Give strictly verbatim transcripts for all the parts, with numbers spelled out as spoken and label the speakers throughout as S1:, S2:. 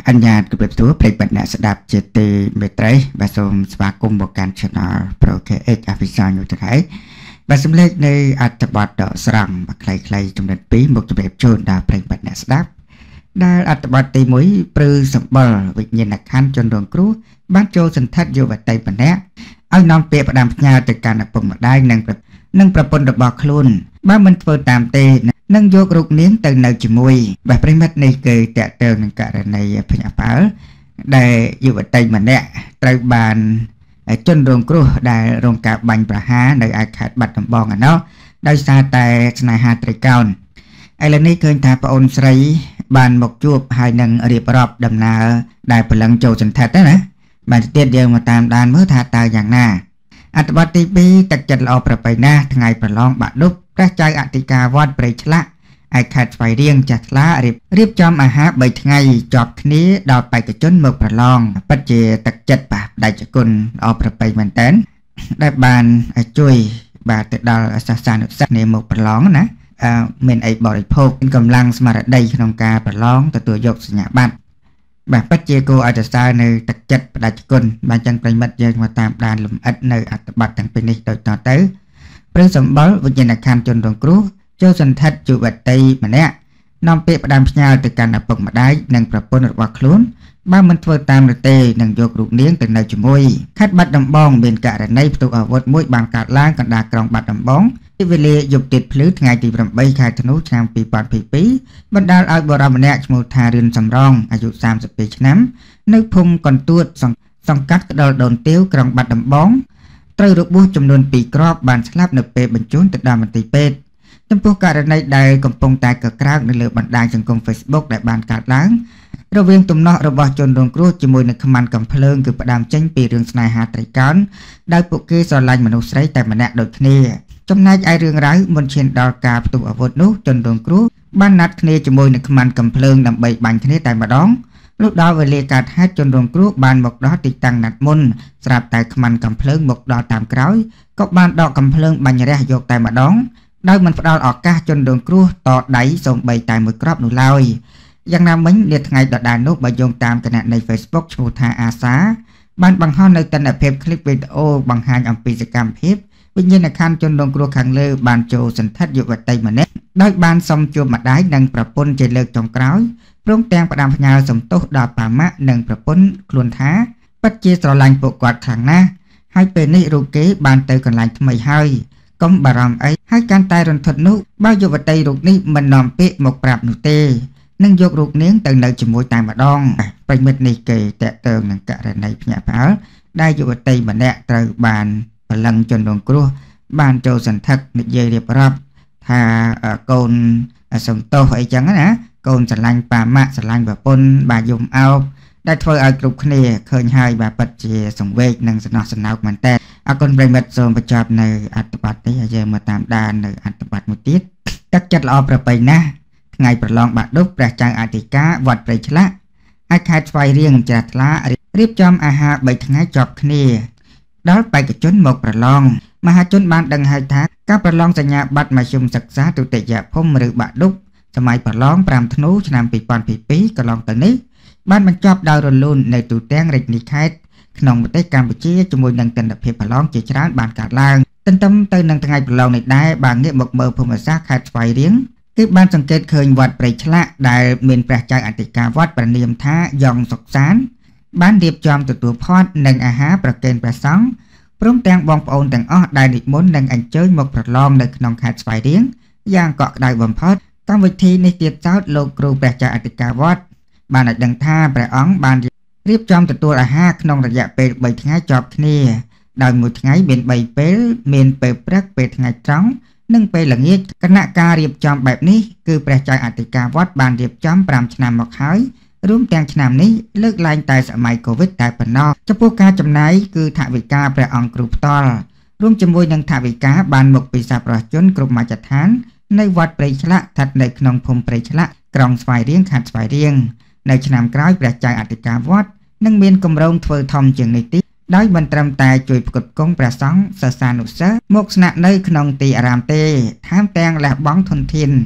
S1: អញ្ញាតគម្រាបសួរប្រិយមិត្តអ្នកស្ដាប់ជាទីមេត្រីបាទសូមស្វាគមន៍មកកាន់ Channel Pro เค เอ็กซ์ Official อยู่ទីនេះបាទសម្លេងនៃអត្ថបទដកស្រង់បាទខ្លីៗចំណុចពីរមកជម្រាបជូនដល់ប្រិយមិត្តអ្នកស្ដាប់ដែលអត្ថបទទីមួយព្រឺសម្បល់វិញ្ញាណក្ខន្ធជនរងគ្រោះបានចូលសន្តិដ្ឋយុវតីម្នាក់ឲ្យនាំពាក្យផ្ដាំផ្ញើទៅកាន់ឪពុកម្ដាយនិងនិងប្រពន្ធរបស់ខ្លួនបើមិនធ្វើតាមទេនឹងយករូបនាងទៅនៅជាមួយបាទប្រិមិត្តនេះគឺតកតើនឹងករណីភ្ញាក់ផ្អើលដែលយុវតីម្នាក់ត្រូវបានជនរងគ្រោះដែលរងការបាញ់ប្រហារនៅឯខេត្តបាត់ដំបងឯណោះដោយសារតែស្នេហាត្រីកោណឥឡូវនេះឃើញថាប្អូនស្រីបានមកជួបហើយនឹងរៀបរាប់ដំណើរដែលព្រលឹងចូលសន្តិដ្ឋណាបាទទៀតយើងមកតាមដានមើលថាតើយ៉ាងណាអត្ថបទទីពីរទឹកចិត្តល្អប្រពៃណាថ្ងៃប្រឡងបាក់ឌុបព្រះចៅអធិការវត្តព្រៃឆ្លាក់ឯខេត្តស្វាយរៀងចាស់ថ្លារៀបរៀបចំអាហារបីថ្ងៃជាប់គ្នាដល់បេក្ខជនមកប្រឡងពិតជាទឹកចិត្តបាទដៃជគុណល្អប្រពៃមែនតើដែលបានជួយបាទទៅដល់សាសានុសិស្សនេះមកប្រឡងណាអឺមានអីបរិភោគកម្លាំងស្មារតីក្នុងការប្រឡងទទួលយកសញ្ញាបត្របាទពិតជាគួរឲ្យសរសើរនៅទឹកចិត្តផ្ដាច់គុណបាទចឹងប្រិមិត្តយើងមកតាមដានលំអិតនៅអត្ថបទទាំងពីរនេះដូចតទៅព្រឹងសម្បល់វិញ្ញាណក្ខន្ធជនរងគ្រោះចូលសន្តិដ្ឋយុវតីម្នាក់នាំពាក្យផ្ដាំផ្ញើទៅកាន់ឪពុកម្ដាយនិងប្រពន្ធរបស់ខ្លួនបើមិនធ្វើតាមនោះទេនឹងយករូបនាងទៅនៅជាមួយខេត្តបាត់ដំបងមានករណីផ្ទុកអាវុធមួយបានកើតឡើងកណ្ដាលក្រុងបាត់ដំបងពេលវេលាយប់ទៀតភ្លឺថ្ងៃទីប្រាំខែធ្នូឆ្នាំពីរពាន់ยี่สิบสองបណ្ដាលឲ្យបុរសម្នាក់ឈ្មោះថារឿនសំរងអាយុសាមសិបពីរឆ្នាំនៅភូមិកន្ទួតសង្កាត់ក្តលដូនទាវក្រុងបាត់ដំបងត្រូវរបួសចំនួនពីរគ្រាប់បានស្លាប់នៅពេលបញ្ជូនទៅដល់មន្ទីរពេទ្យចំពោះករណីដែលកំពុងតែកក្រើកនៅលើបណ្ដាញសង្គម Facebook ដែលបានកើតឡើងរវាងទំនាស់របស់ជនរងគ្រោះជាមួយនឹងខ្មាន់កំភ្លើងគឺផ្ដាំចេញពីរឿងស្នេហាត្រីកោណដោយពួកគេស្រឡាញ់មនុស្សស្រីតែម្នាក់ដូចគ្នាចំណែកឯរឿងរ៉ាវមុនឈានដល់ការផ្ទុះអាវុធនោះជនរងគ្រោះបានណាត់គ្នាជាមួយនឹងខ្មាន់កំភ្លើងដើម្បីបាញ់គ្នាតែម្ដងលុះដល់វេលាកើតហេតុជនរងគ្រោះបានមកដល់ទីតាំងណាត់មុនស្រាប់តែខ្មាន់កំភ្លើងមកដល់តាមក្រោយក៏បានដកកំភ្លើងបាញ់រះយកតែម្ដងដោយមិនផ្ដល់ឱកាសជនរងគ្រោះតដៃសូម្បីតែមួយគ្រាប់នោះឡើយយ៉ាងណាមិញនាថ្ងៃដដែលនោះបើយោងតាមគណនី Facebook ឈ្មោះថាអាសាបានបង្ហោះនៅទិដ្ឋភាពคลิปវីដេអូបង្ហាញអំពីសកម្មភាពវិញ្ញាណក្ខន្ធជនរងគ្រោះខាងលើបានចូលសន្តិដ្ឋយុវតីម្នាក់ដោយបានសុំជួបម្ដាយនិងប្រពន្ធជាលើកចុងក្រោយព្រមទាំងផ្ដាំផ្ញើសំទោសដល់ប៉ាម៉ាក់និងប្រពន្ធខ្លួនថាពិតជាស្រឡាញ់ពួកគាត់ខ្លាំងណាស់ហើយពេលនេះរូបគេបានទៅកន្លែងថ្មីហើយកុំបារម្ភអីហើយកាន់តែរន្ធត់នោះបើយុវតីរូបនេះមិននាំពាក្យមកប្រាប់នោះទេនឹងយករូបនាងទៅនៅជាមួយតែម្ដងប្រិមិត្តនេះគេតេតើងនឹងករណីភ្ញាក់ផ្អើលដែលយុវតីម្នាក់ត្រូវបានព្រលឹងជនរងគ្រោះបានចូលសន្តិដ្ឋនិយាយរៀបរាប់ថាកូនសំទោសអីចឹងណាកូនស្រឡាញ់ប៉ាម៉ាក់ស្រឡាញ់ប្រពន្ធបាទយំអោបដែលធ្វើឲ្យគ្រប់គ្នាឃើញហើយបាទពិតជាសង្វេគនិងសំណោះសំណោកមែនតើអរគុណប្រិមិត្តសូមបញ្ចប់នៅអត្ថបទនេះហើយយើងមកតាមដាននៅអត្ថបទមួយទៀតទឹកចិត្តល្អប្រពៃណាស់ថ្ងៃប្រឡងបាក់ឌុបព្រះចៅអធិការវត្តព្រៃឆ្លាក់ឯខេត្តស្វាយរៀងចាស់ថ្លារៀបចំអាហារបីថ្ងៃជាប់គ្នាដល់បេក្ខជនមកប្រឡងមហាជនបានដឹងហើយថាការប្រឡងសញ្ញាបត្រមធ្យមសិក្សាទុតិយភូមិឬបាក់ឌុបសម័យប្រឡងប្រាំធ្នូឆ្នាំពីរពាន់ยี่สิบสองកន្លងទៅនេះបានបញ្ចប់ដោយរលូននៅទូទាំងរាជធានីខេត្តក្នុងប្រទេសកម្ពុជាជាមួយនឹងទិដ្ឋភាពប្រឡងជាច្រើនបានកើតឡើងទន្ទឹមទៅនឹងថ្ងៃប្រឡងនេះដែរបានងាកមកមើលភូមិសាស្ត្រខេត្តស្វាយរៀងគឺបានសង្កេតឃើញវត្តព្រៃឆ្លាក់ដែលមានព្រះចៅអធិការវត្តព្រះនាមថាយ៉ងសុកសានបានរៀបចំទទួលផាត់និងអាហារប្រគេនព្រះសង្ឃព្រមទាំងបងប្អូនទាំងអស់ដែលនិមន្តនិងអញ្ជើញមកប្រឡងនៅក្នុងខេត្តស្វាយរៀងយ៉ាងកក់ក្ដៅបំផុតកម្មវិធីនេះទៀតសោតលោកគ្រូព្រះចៅអធិការវត្តបានឲ្យដឹងថាព្រះអង្គបានរៀបចំទទួលអាហារក្នុងរយៈពេលបីថ្ងៃជាប់គ្នាដោយមួយថ្ងៃមានបីពេលមានពេលព្រឹកពេលថ្ងៃត្រង់និងពេលល្ងាចគណៈការរៀបចំបែបនេះគឺព្រះចៅអធិការវត្តបានរៀបចំប្រាំឆ្នាំមកហើយរួមទាំងឆ្នាំនេះលើកឡើងតែសម័យកូវីដតែប៉ុណ្ណោះចំពោះការចំណាយគឺថវិកាព្រះអង្គគ្រូផ្ទាល់រួមជាមួយនឹងថវិកាបានមកពីសប្បុរសជនគ្រប់មជ្ឈដ្ឋាននៅវត្តព្រៃឆ្លាក់ស្ថិតនៅក្នុងភូមិព្រៃឆ្លាក់ក្រុងស្វាយរៀងខេត្តស្វាយរៀងនៅឆ្នាំក្រោយព្រះចៅអធិការវត្តនឹងមានគម្រោងធ្វើធំជាងនេះទៀតដោយមិនត្រឹមតែជួយផ្គត់ផ្គង់ព្រះសង្ឃសិស្សានុសិស្សមកស្នាក់នៅក្នុងទីអារាមទេថែមទាំងលះបង់ធនធាន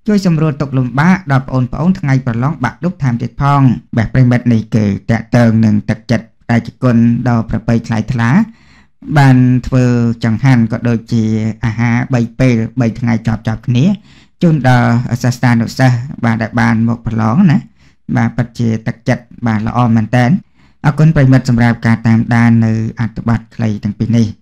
S1: ជួយសម្រួលទុកលំបាកដល់បងប្អូនថ្ងៃប្រឡងបាក់ឌុបថែមទៀតផងបែបប្រិមិត្តនេះគេតាក់ទងនឹងទឹកចិត្តដៃជគុណដល់ប្រពៃថ្លៃថ្លាបានធ្វើចង្ហាន់ក៏ដូចជាអាហារបីពេលបីថ្ងៃចប់ចប់គ្នាជូនដល់សាស្ត្រានុសិស្សបាទដែលបានមកប្រឡងណាបាទពិតជាទឹកចិត្តបាទល្អមែនតើអរគុណប្រិមិត្តសម្រាប់ការតាមដាននៅអត្ថបទខ្លីទាំងពីរនេះ